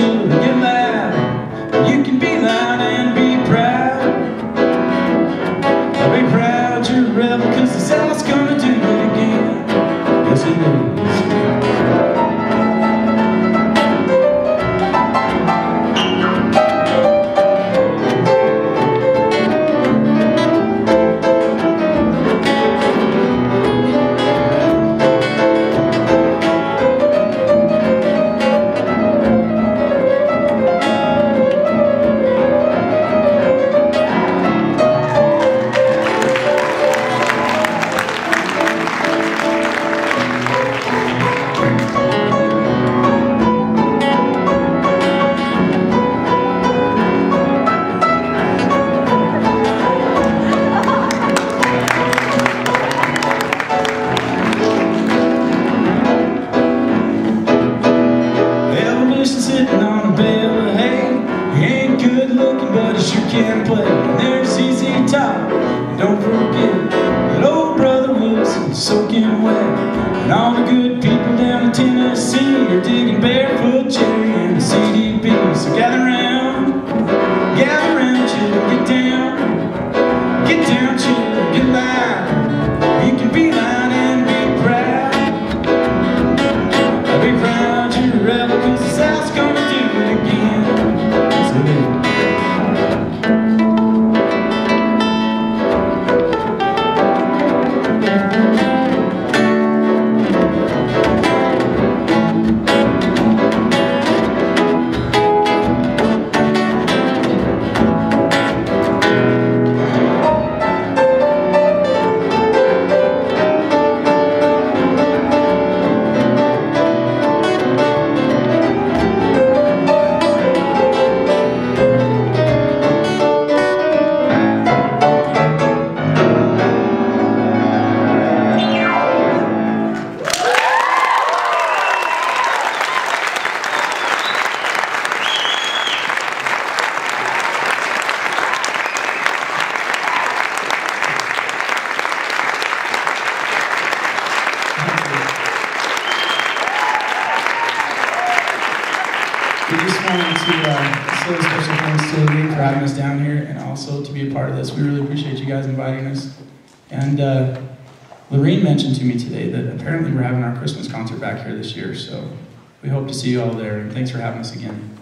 children, get loud. You can be loud and be proud. Be proud you're a rebel, cause the South's gonna do it again. Yes it is. Sitting on a bale of hay. He ain't good looking, but he sure can play. And there's easy top. And don't forget that old brother Wilson's soaking wet. And all the good people down in Tennessee are digging barefoot cherry and the CDB. So gather round, children, get down, children, get loud. You can be loud and be proud. Be proud you're a rebel, cause the South's gonna do it again. Yes, it is. We just wanted to say a special thanks to Lee for having us down here and also to be a part of this. We really appreciate you guys inviting us. And Lorene mentioned to me today that apparently we're having our Christmas concert back here this year, so we hope to see you all there, and thanks for having us again.